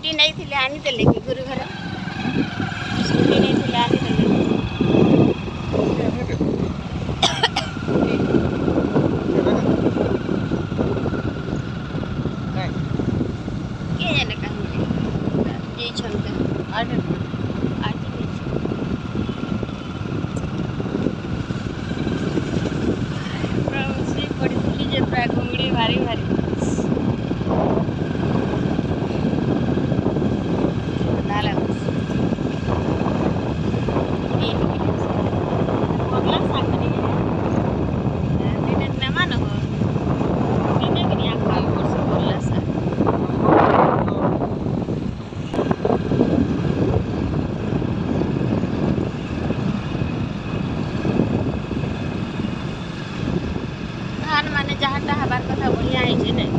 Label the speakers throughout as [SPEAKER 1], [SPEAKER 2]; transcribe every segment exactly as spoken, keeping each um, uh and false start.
[SPEAKER 1] Scooty नहीं थी आनी देले कि गुरु घर स्कूटी नहीं थी आनी देले के जाने कहीं जे छनते आटे आटे से पड़ी थी जे प्राय घुंगड़ी भारी भारी माने जहाँ हबार कथा बढ़िया है ना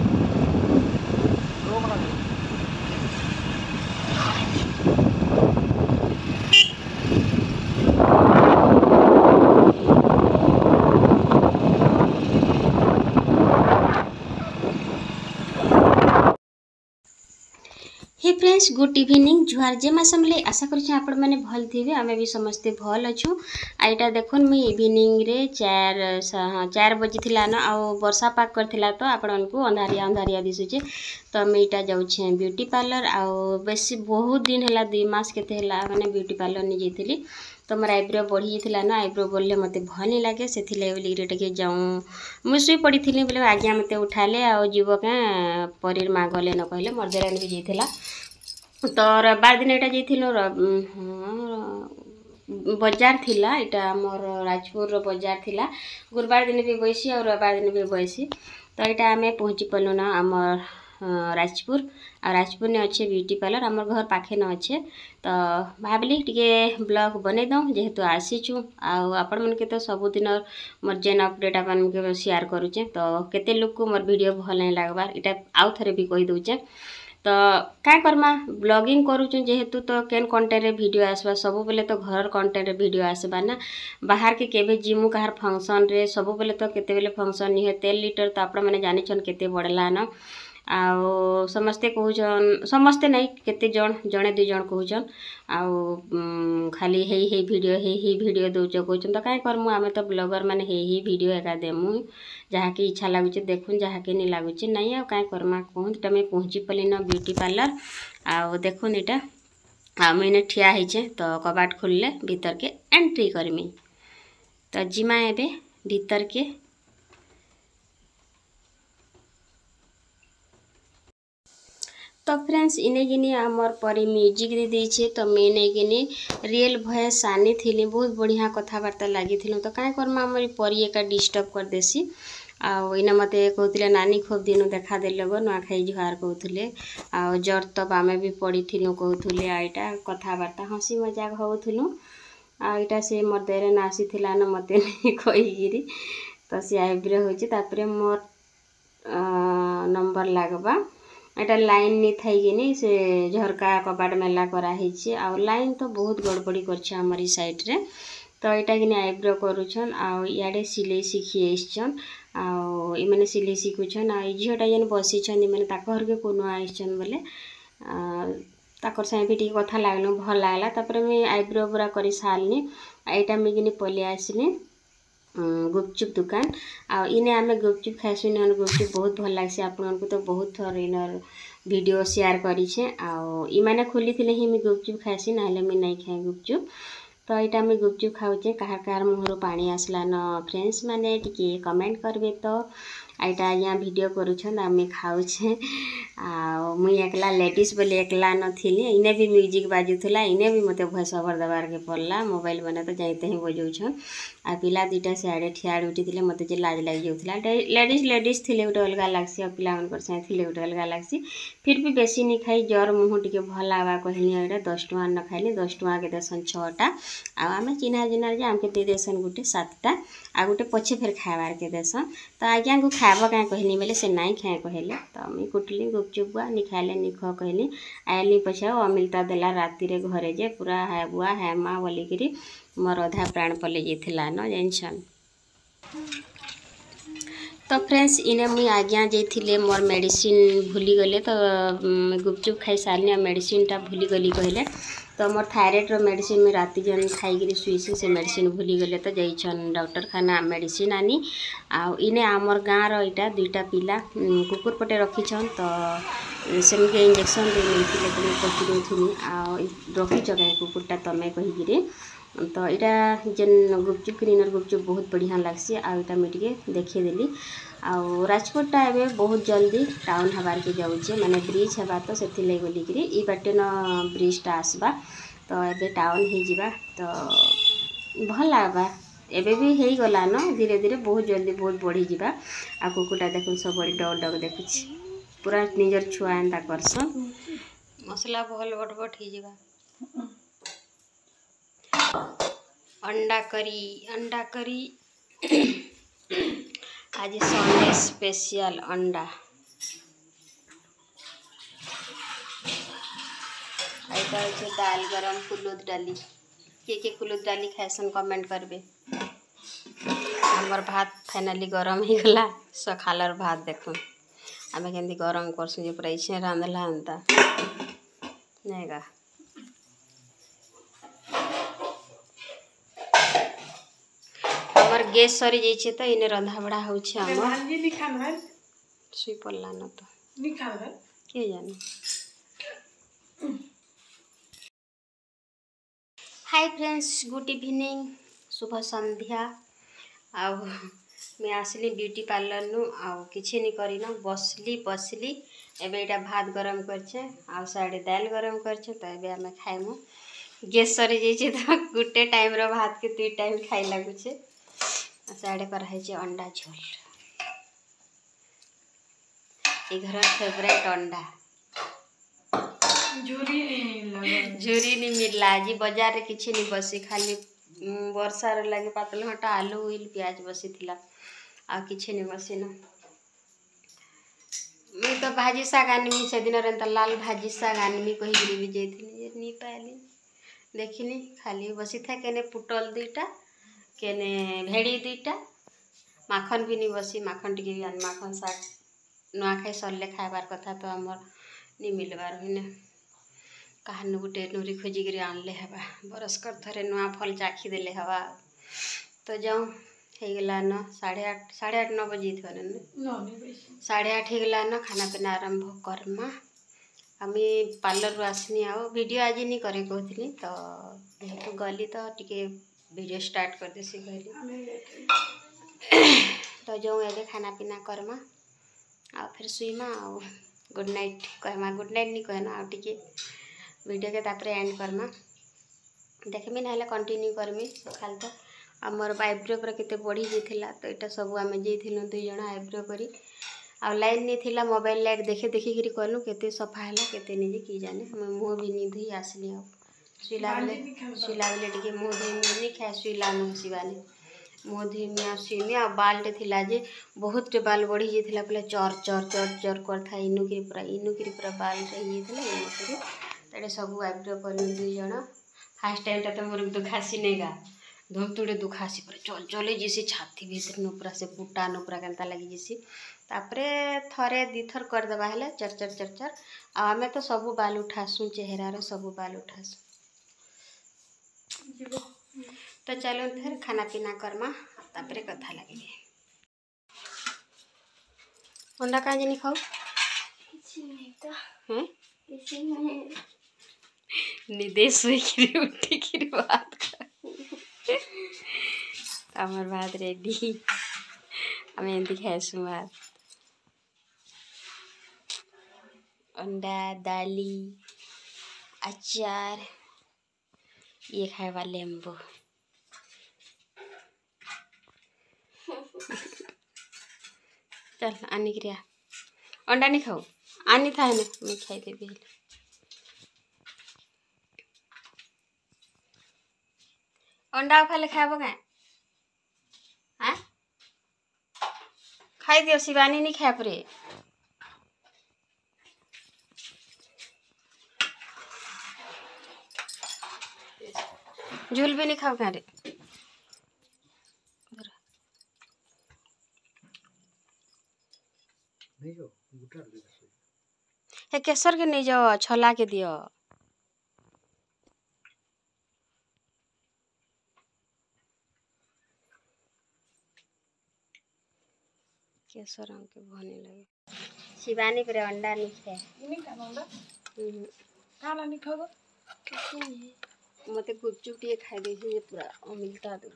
[SPEAKER 1] हे फ्रेंड्स गुड इवनिंग जुहार जे मासमले आशा करूँ आपण मैंने भल थे आमे भी समस्ते भल अच्छू आईटा देखुन मुई इवनिंग रे चार हाँ चार बजी थिला ना आ वर्षा पाक करथिला तो आपण को अंधारिया अंधारिया दिसुचे तो मैं इटा जाऊँ ब्यूटी पार्लर आउ बेसी बहुत दिन है दुई मास केते है मैंने ब्यूटी पार्लर नहीं जाइली तो मोर आईब्रो बढ़ी जाता ना आईब्रो बढ़ले मत भल नहीं लगे से टे जाऊँ मुई शुई पड़ी थी बोले आज्ञा मत उठाले आ जीव क्या परीर माँ गले न कहले मोर देरानी भी जाइला तो रविवार दिन यहाँ जाइल बजार थिला इटा मोर राजपुर बजार थिला गुरुवार दिन भी बैसी और रविवार दिन भी बैसी तो यहाँ आम पहुँची पलु ना आमर राजपुर आ राजपुर ने अच्छे ब्यूटी पार्लर आमर घर पाखे न अच्छे तो भाविली टे ब्लॉग बनै दऊँ जेहेतु आसीचु आपण मन के तो सबुदिन मोर जेन अपडेट अपन के शेयर करुचे तो केते लोग को मोर वीडियो भल नहीं लगवार इटा आउ थरे भी कही दउचे तो क्या करमा ब्लॉगिंग करूँ जेहेतु तो केन कंटेंट रे वीडियो आसबा सब बेले तो घर कंटेंट रे वीडियो आसबा ना बाहर के केबे जिमु कहार फंक्शन रे सब बेले तो केते बेले फंक्शन नहीं है तेल लीटर तो आपण मैंने जानी छन केते बढ़ला न आउ समस्ते कहून समस्ते नहीं केते जन जड़े दुई जन कहून आउ खाली हे हे वीडियो हे हे वीडियो दौच कहून तो क्या करमु आमे तो ब्लॉगर माने हे हे वीडियो एका देमु जहाँ की इच्छा लगुचे देखुन जहाँ के नहीं लगुचे नहीं आ क्या करमा कहूँ तो मैं पहुँची पली न ब्यूटी पार्लर आउ देखुन इटा आ मैंने ठिया होचे तो कबाट खोलले भीतर के एंट्री करमी तो जिमा एबे भीतर के तो फ्रेंड्स इने गिनी आमर परी म्यूजिक दे दीछे तो मैंने गिनी रियल वॉइस आनी थी बहुत बढ़िया कथबार्ता लगी थी तो क्या करमा आमर परी एका डिस्टर्ब कर देसी आउ इना मते कहते नानी खूब दिन देखा देल गो नुआखाई जुहार कहते आउ जर तब आमे भी पड़ी थी कहते आईटा कथबार्ता हसी मजाक होलु आईटा से मोर देरे नासी थिला न मते नहीं कहीगिरी तो सी आईब्रो होचे मोर नंबर लगवा एटा लाइन नहीं थी से झरका कबाट मेला कराही आ लाइन तो बहुत गड़बड़ी कर हमारी साइड रे तो यहाँ कि आईब्रो करुछन आउ इे सिलाई शिखी आईछन आउ इमाने सिलाई शिखुछन आ झीटा जेन बसीछन मैंने घर के कोनो आईछन बोले ताकर साथ भी टी कथा लगल भल लगला तापर मुझे आईब्रो पूरा कर सारनी यहाँ मुझे पलि आसनी गुपचुप दुकान आ इने आमे गुपचुप खाइसु इन गुपचुप बहुत भल लगे आपन को तो बहुत थर इन वीडियो शेयर करिछे आ इमाने खोली थिले ही मैं गुपचुप खाइसी ना मैं नहीं खाए गुपचुप तो यहाँ मुझे गुपचुप खाऊचे कहार कहार मुहर पानी आसला न फ्रेंड्स माने टिके कमेंट करबे तो यहाँ यहाँ वीडियो करुछन आमे खाऊचे आ मुई एकला लेडीज बोले एकला नथिली इने भी म्यूजिक बाजुला इने भी मते भॉइस ओवर दबार के पड़ला मोबाइल बने तो जाते ही बजाउछन आ पिला दुटा सियाड़े ठियाड़ उठी थे मत लाज लग जाऊला लेडीज लेडीज थे गोटे अलग लगसी और पिला साथ थे गोटे अलग लगसी फिर भी बेसी नहीं खाई जर मुँह टे भल आवा कहनी यहाँ दस टुआ न खाइली दस टुआ के देसन छटा आम चिन्हा जिन्हा जे आमके दे देसन गोटे सातटा आ गोटे पछे फिर खाबार के देसन तो आज्ञा को खाब क्या कहनी बोले से नाई खाए कहले तो मुई कुटली गुपचुप बुआ नि खाइले नि ख कहली आइली पछे अमिलता देला राति रे घरे जे पूरा है बुआ है माँ बोलिकी मोर अधा प्राण पलि जाइला न जानछन तो फ्रेंड्स इने मुई आज्ञा जाइए मोर मेडिसिन भूली गले तो गुपचुप खाई सारे मेडिसिन टा भूली गली कहले तो मोर थायराइड रो मेडिसिन में राति जन खाई शुईसी से मेडिसिन भूली गले तो जाइछन डॉक्टर खाना मेडिसिन आनी आ इने आमर गाँव रो इटा दुईटा पिला कुकुर पटे रखीछन तो से इंजेक्शन दे नहीं तुम पचुनी आ रखीच कहीं कुकुरटा तमें कहीकि तो यहाँ जेन गुपचुप क्लीनर गुपचुप बहुत बढ़िया लगसी आटा मुझे देखीदेली आउ राजकोटा एवं बहुत जल्दी टाउन हबार के जाऊे माने ब्रिज हवा तो से बोलिकी ई बाटे न ब्रिजटा आसबा तो ये टाउन हो जावा तो भल लगवा एबे भी हो गला न धीरे धीरे बहुत जल्दी बहुत बढ़ी जावा आ कुकुटा देख सब बड़ी डग डग देखुची पूरा निजर छुआ एंता करसन मसला भल बट बट हो जावा अंडा करी अंडा करी आज संडे स्पेशल अंडा आइता होचे दाल गरम कुलुद डाली के के कुलुद डाली खाएसन कमेंट करबे हमर भात फाइनली गरम ही गला सखालर भात देखो आमे केंदी गरम करसु जे पूरा इसे रांधला अंता नेगा हमर गैस सरी जाइए तो इने रंधा बड़ा होउछे हमर सुई पड़ला न तो के जाने हाय फ्रेंड्स गुड इवनिंग शुभ संध्या आउ मैं आसली ब्यूटी पार्लर नु आउ किछि नहीं करी न बसली बसली एबे एटा भात गरम करछे आउ साडे दाल गरम करछे तो एबे हमें खाइमु गैस सरी जाइए तो गुटे टाइम रो भात के दुई टाइम खाई लागुछे साड़े कराई अंडा झोल ये घर फेवरेट अंडा झुरी झुरी नहीं मिलला आज बाजार रे किछि नहीं बसी खाली वर्षा रे लगे पातल घंटा आलू उइल प्याज बसी थिला आ किछि नहीं बसी न मैं तो भाजी साग आनमी से दिन रे लाल भाजी साग आनमी कही गिरी भी जाइथिनी जे नी पाइली देखिनी खाली बसी था केने पुटल दुईटा केने भेड़ी दुईटा माखन भी नहीं बसी माखन टी भी माखन साग नुआखाई सरले खाबार कथा तो आमर नहीं मिलबार हुने कहान गोटे नुरी खोजिकी आनले हवा बरस कर थरे नुआ फल चाखी देले हवा तो जाऊँ होगला न साढ़े आठ साढ़े आठ नौ बजे थे साढ़े आठ होगला न खाना पीना आरंभ करमा आमी पार्लर रू आसनी आओ वीडियो आज नहीं करे कहती तो जेहेतु गली तो टिके वीडियो स्टार्ट कर देसी कहली तो जो एबे खाना पीना करमा आ फिर सुईमा आ गुड नाइट कहमा गुड नाइट नहीं कहना आ टिके वीडियो के तापर एंड करमा देखमी ना कंटिन्यू करमी सकाल तो आमर आईब्रो पूरा केते बढ़ी जाइथिला तो यहाँ सब आम जाइलु दुई जन आईब्रो करी आ लाइन नहीं थिला मोबाइल लाइट देखे देखिकी कलु केते सफा है केते निजे की जाने हमें मुँह भी नहीं धोई आसली आ शुला बेले शुला बेले टे मुँह धोई नहीं खाए शुला मुँह सिवानी मुँह धोई आ शुमी आ बालटे थिला जे बहुत टे बाल बढ़ी जाइथिला पहले चर चर चर चर कर था इनुकरी पूरा इनुकरी पूरा बाल रही जाइथिला तेरे सब आईब्रो कर दुई जन फास्ट टाइम तो मोर दुखासी नहीं गा धूप तुड़े दुखासी पूरा चल चले जैसी छाती भीतर नुपुरा से पुटा नुपुरा केनता लगी जैसी तापरे थरे दी थर करदेबा हेले चर चर चर चर आमे तो सबू बाल उठासु चेहरार सबू बाल उठासु तो चलो फिर खाना पीना करमा तापरे कथा लगे अंडा काहे नहीं खाऊ हैं निदेश होइकिरी उठिकिरी बात आमर भात रेडी आम एमती खाइसु भात अंडा दाली अचार ये खाएबा लेम्बू चल आनी क्रिया अंडा नहीं खाऊ आनी था ना मैं खाई देवी अंडा खाले खाब क्या हाँ खाई दियो शिवानी नहीं खाए परे झूल भी नहीं खाओ क्या रे हे केसर के नहीं जाओ छोला के दियो केसर हमके भने लगे शिवानी पर अंडा नहीं खाए
[SPEAKER 2] नहीं खाना अंडा काला नहीं खाओ
[SPEAKER 1] मते गुपचुप टे खाई दे जे पूरा अमिलता दे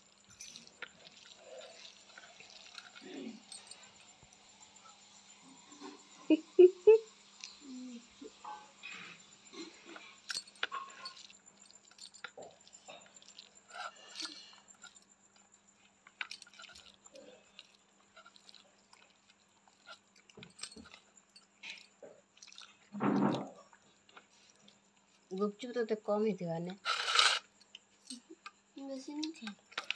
[SPEAKER 1] गुपचुप तो, तो कम ही थी ने वैसे नहीं थी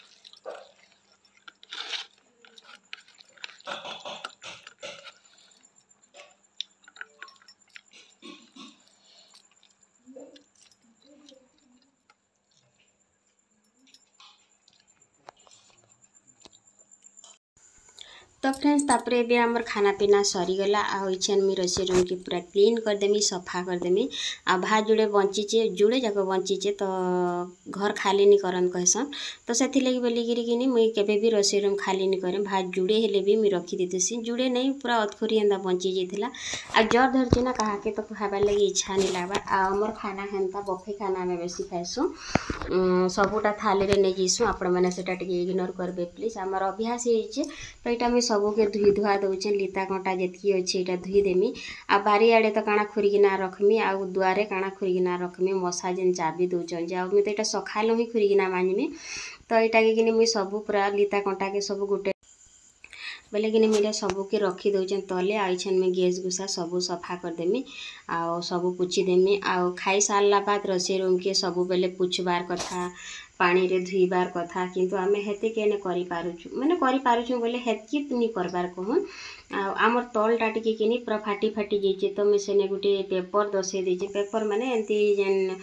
[SPEAKER 1] तो फ्रेंड्स तापर ए आमर खाना पीना सरीगला आछन मी रोषे रूम की पूरा क्लीन करदेमी सफा करदेमी आ भात जुड़े बंचीचे जुड़े जाक बंचीचे तो घर खाली नहीं करन कहसन तो से लगी बोलिकी कि मुई केबे भी रोषे रूम खाली नहीं करे भात जुड़े हेले भी मुई रखी देतेसी जुड़े नहीं पूरा अधखोरी एंदा बंची जाइथिला आ जर धरची ना कहा के तो खाबा लगी इच्छा नहीं लागबा आ हमर खाना हेंता बफे खाना में बेसी खाइसु सबुटा थाली रे नै जिसु आपण माने सेटा टिके इग्नोर करबे प्लीज हमर अभ्यास हेचे तो एटा मी सबू के धुई धुआ दौचे लिता कंटा जी अच्छे यहाँ धुईदेमी आ बारी आड़े तो काଣା खुरिकिना रखमी आ दुआरे काଣା खुरिकिना रखमी मशा जेन चाबी दौचन जे मुझे तो यहाँ सकालू ही खुरिकिना मांजमी तो यहाँ कि मुझे सब पूरा लिता कंटा के सब गोटे बेले कि मेरे सबू के रखी दौचे तले आईछन में गैस गुसा सबू सफा करदेमी आ सबू पुछीदेमी आ खाई सारा बाद रोषे रूम के सबू बेले पुछबार कथा पानी रे धुईबार कथा किंतु आमे हेते केने करि पारुछु माने करि पारुछु बोले हेतकी तुनी करबार कहूँ आमर तलटा टिके किनी पूरा फाटी फाटी जाइए तो मैं सेने गोटे पेपर दसे देचे पेपर माने एंती जेन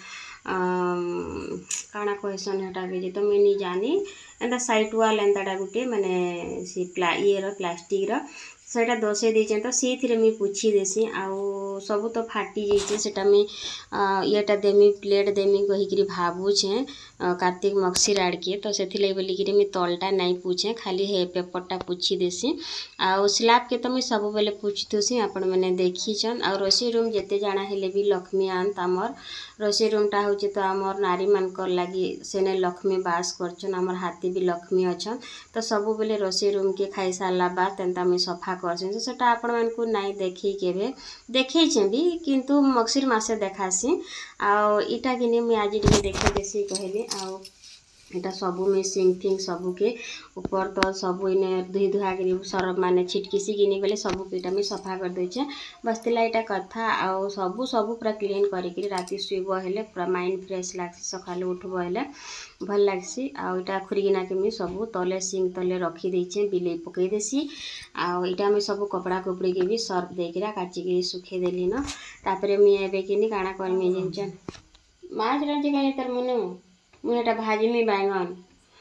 [SPEAKER 1] काଣା कहसन हेटा के तो मैं नहीं जानी एंता साइड वाल एंताटा गोटे माने सी प्ला ये रो प्लास्टिक रो सेटा दसे देचे तो से थी मुझे पुछी देसी आउ सब तो फाटी जाइए सेटा मुई येटा देमी प्लेट देमी कहीकि भावुछे कार्तिक मक्सीर आड़के तो से बोलिकी मुझे तलटा नहीं पूछे खाली हे पेपरटा पूछी देसी आउ स्लाब के तो मुझे सब बेले पूछुसी आपण मैंने देखीछन आ रोषे रूम जेते जाना हेले भी लक्ष्मी आंत आमर रोषे रूमटा हूँ तो आमर नारी मानकर लगी सेने लक्ष्मी बास करछन आमर हाथी भी लक्ष्मी अच्छन तो सब बेले रोषे रूम के खाई सारा बाद तेंता मुझे सफा करछन तो सेटा आपण मानकु नाई देखी केबे देखैछे भी किंतु मक्सीर मासे देखासी आउ इटा किने मुझे आज टिके देखा देसी कहली आउ एटा सबू में सिंग फिंग सबू के ऊपर तो सबू इने धुई धुआ कर सरफ माने छिटकिसी किनी बेले सबू पीटा में सफा कर देचे बस तिला एटा कथा आउ सबू सबू पूरा क्लीन करिक राति सुइब हेले पूरा माइंड फ्रेश लागसी सकाले उठब हेले भल लागसी आउ एटा खुरिगिना के मी सबू तले सिंग तले रखी देचे बिले पकई देसी आउ एटा में सबू कपड़ा कपड़ी के भी सर्फ देकरा काची के सुखे देली न तापरे मी एबे किनी काना करमी जेंचन माछ रांची कानी तर मनु मुझे एटा भाजमी बैंगन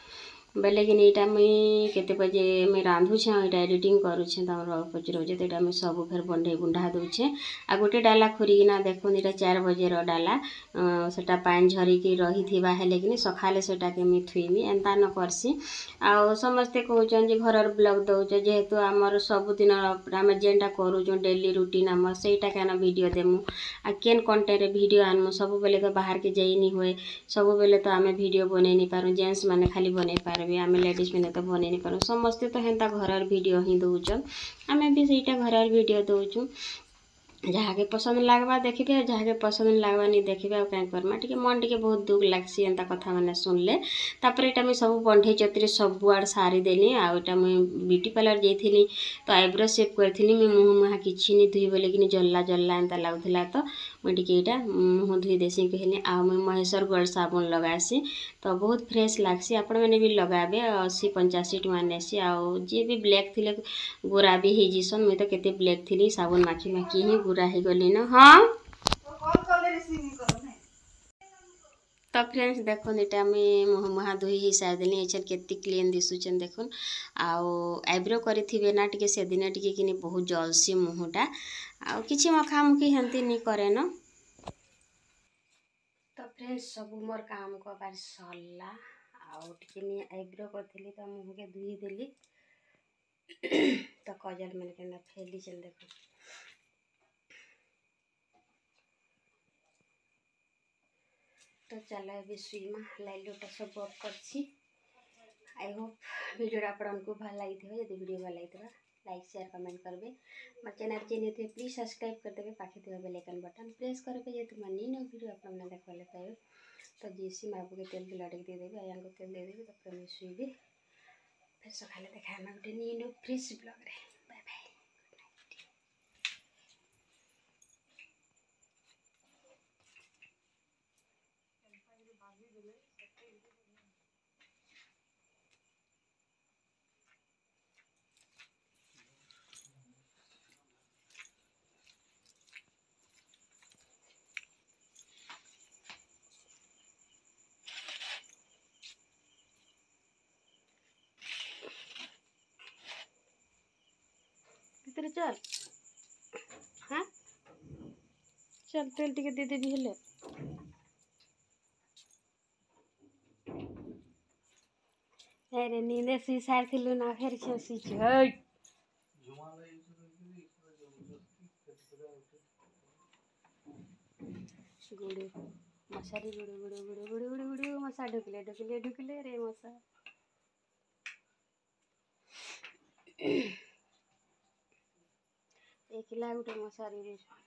[SPEAKER 1] बेले कि एटा मुई केते बजे मैं रांधुछे एटा एडिटिंग करुछे तमर पचरौचे तो एटा मुई सब फेर बंढे बुंढा दउछे आ गोटे डाला खुरिकिना देखुन एटा चार बजे रो डाला सेटा पानी झरिकी रही थिबा हेले कि सखाले सेटा के मी थुइमी एंता न करसी आ समस्ते कहउछन जे घरर ब्लॉग दउछे जेहेतु आमर सब दिन आम जेनटा करूँ डेली रूटीन आम सेटा केन वीडियो देमु आ केन कंटेंट रे वीडियो आनमु सब बेले तो बाहर के जाई नहीं हुए सब बेले तो आमे वीडियो बने नहीं पारू जेंट्स माने खाली बने पारबे आमे लेडीज मैंने तो बने नहीं पारू समस्ते तो हेन्ता घरर वीडियो ही दउछन आमे भी सेटा घरर वीडियो दउछु जहाँ के पसंद लागबा देखिबे जहाँ के पसंद लागबा नहीं देखिबे क्या करमा टिके मन टिके बहुत दुख लागसी एंता कथा माने सुनले तापर एटा मैं सब बंढे चतरी सब आड़ सारी देली आ एटा मैं ब्यूटी पार्लर जाइथिली तो आईब्रो शेप करथिली मैं मुँह मुहा किछि नहीं धुई बोले कि जल्ला जल्ला एंता लागुथिला तो मैं टिके एटा मुँह धुई देसी कहली आ मैं महेश्वर गोल्ड साबुन लगासी तो बहुत फ्रेश लागसी आपण मैंने भी लगाबे अस्सी पंचाशी टଙ୍କା नेसी आ जे भी ब्लैक थिले गोरा भी हे जिसन मैं तो केते ब्लैक थिली साबुन माखी माखी ही गुरा ही गली न हाँ तो फ्रेंड्स देखुन इटा मुई मुह मुहा धोई ही सारिदेली एचर केते क्लीन दिसुचन देखुन आउ आईब्रो करिथिबे ना टिके से दिन टिके किनी बहुत जलसी मुहटा आउ किछि मखामुखी हंती नी करे न। तो फ्रेंड्स सब मोर काम करबार सरला आउ टिके नी आईब्रो करथिली तो मुह के धोई देली तो कजल मन के फैली चल देखो। तो चलो अभी सुईमा लाइलोटा सब ऑफ करछि। आई होप वीडियो आपको भल लगी थे। यदि वीडियो भल लगी लाइक शेयर कमेंट करेंगे। मोर चैनल चेंज थे प्लीज सब्सक्राइब कर देवे। पाखे थे बेल आइकन बटन प्रेस करेंगे ये तुम नी नो वीडियो आप देखा पाए। तो जीसी बाबू के तेल के लड़के दे देवी आया को तेल दे देवी तो मैं शुइबी फिर सकाले देखा गोटे नी नो फ्रेश ब्लॉग रे। Bye bye. भीतर चल हाँ चल तेल टिके दे देवी हेले अरे नींदे सी सार थिलु ना फेर से सी छै गुड़े मशारी गुड़े गुड़े गुड़े गुड़े गुड़े गुड़े मशा ढुकले ढुकले ढुकले रे मशा एकला गोटे मशारी रे।